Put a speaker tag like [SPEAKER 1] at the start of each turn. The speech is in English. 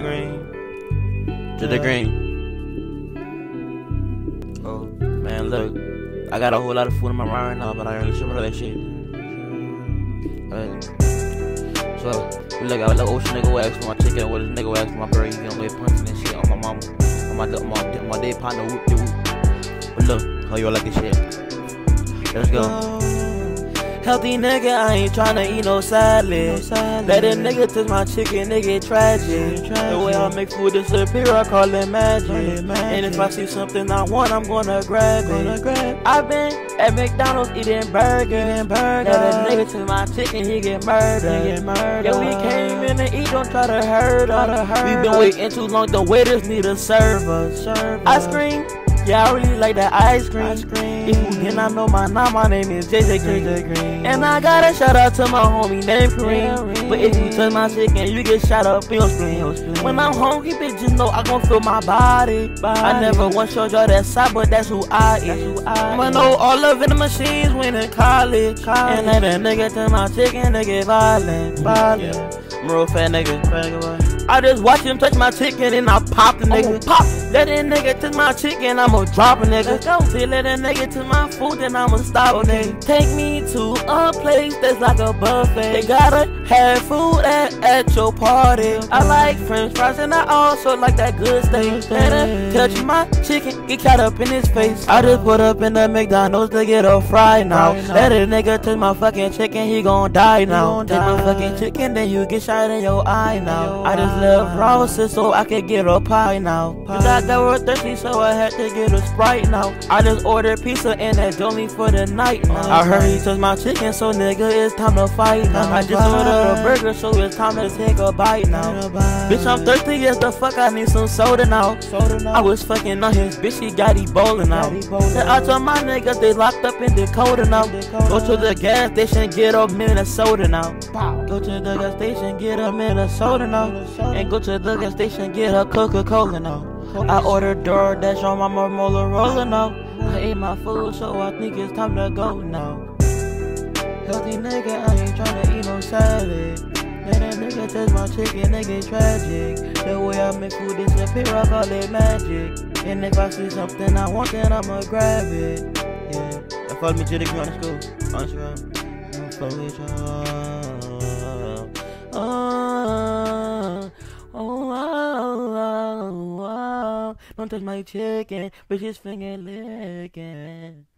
[SPEAKER 1] the green. To the green. Oh, man, look. I got a whole lot of food in my mind right now, but I ain't really sure about that shit. So, look, I like ocean nigga will ask for my chicken, or this nigga will ask for my burger. You know, punching and shit on my mama. On my day partner, whoop de whoop. But look, how you all like this shit? Let's go. Healthy nigga, I ain't tryna eat no salad. Let a nigga touch my chicken, nigga tragic. The way I make food disappear, I call it magic. And if I see something I want, I'm gonna grab it. I been at McDonald's eating burgers. Let a nigga touch my chicken, he get murdered. Yeah, we came in to eat, don't try to hurt us. We been waiting too long, the waiters need to serve us. Ice cream. Yeah, I really like that ice cream. If you did not know my name is JJ Green. And I gotta shout out to my homie named Kareem. But if you touch my chicken, you get shot up in your screen. When I'm hungry, bitches know I gon' feel my body. I never once showed y'all that side, but that's who I is. I know all of the machines went in college. And let a nigga touch my chicken, they get violent. I'm a real fat nigga. I just watch him touch my chicken and I pop the nigga. Let a nigga touch my chicken, I'ma drop a nigga. See, let a nigga touch my food, then I'ma stop a nigga. Take me to a place that's like a buffet. They gotta have food at your party. I like french fries and I also like that good steak. Let her touch my chicken, get caught up in his face. I just put up in the McDonald's to get a fry now. Let a nigga touch my fucking chicken, he gon' die now. Touch my fucking chicken, then you get shot in your eye now. I just love roses so I can get a pie now. They were thirsty, so I had to get a Sprite now. I just ordered pizza and that only for the night now. I heard he touched my chicken, so nigga, it's time to fight now. I just ordered a burger, so it's time to take a bite now. Bitch, I'm thirsty, yes the fuck, I need some soda now. I was fucking on his bitch, he got Ebola now. Then I told my niggas they locked up in Dakota now. Go to the gas station, get a Minnesota now. Go to the gas station, get a Minnesota now. And go to the gas station, get a Coca-Cola now. I ordered DoorDash on my Motorola now. I ate my food, so I think it's time to go now. Healthy nigga, I ain't tryna eat no salad. Let a nigga touch my chicken, nigga tragic. The way I make food disappear, I call it magic. And if I see something I want, then I'ma grab it. Yeah, follow me to the green on school. On Instagram. Follow each Don't touch my chicken, bitches finger licking.